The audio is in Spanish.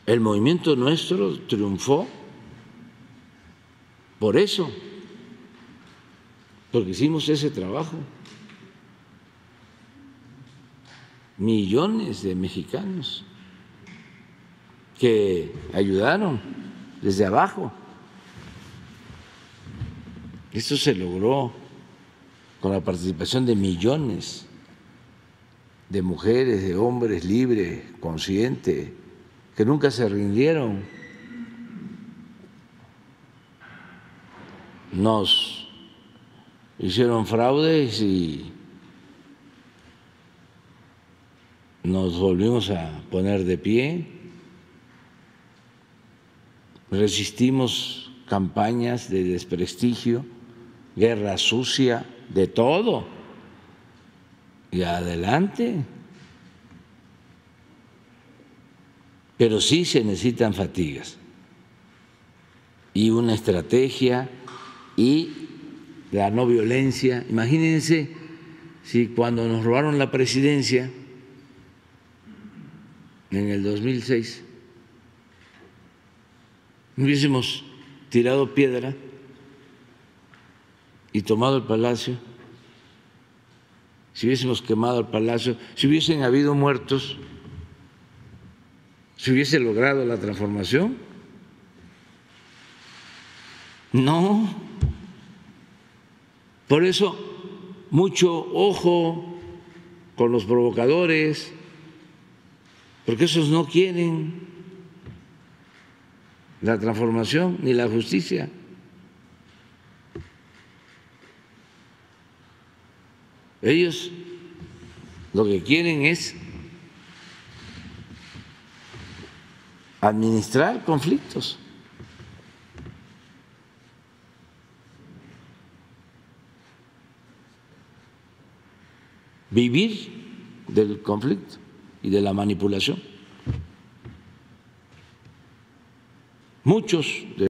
El movimiento nuestro triunfó por eso, porque hicimos ese trabajo. Millones de mexicanos que ayudaron desde abajo. Esto se logró con la participación de millones de mujeres, de hombres libres, conscientes, que nunca se rindieron. Nos hicieron fraudes y nos volvimos a poner de pie, resistimos campañas de desprestigio, guerra sucia, de todo, y adelante. Pero sí se necesitan fatigas y una estrategia y la no violencia. Imagínense si cuando nos robaron la presidencia en el 2006 hubiésemos tirado piedra y tomado el palacio, si hubiésemos quemado el palacio, si hubiesen habido muertos, si hubiese logrado la transformación. No. Por eso, mucho ojo con los provocadores, porque esos no quieren la transformación ni la justicia. Ellos lo que quieren es administrar conflictos. Vivir del conflicto y de la manipulación. Muchos de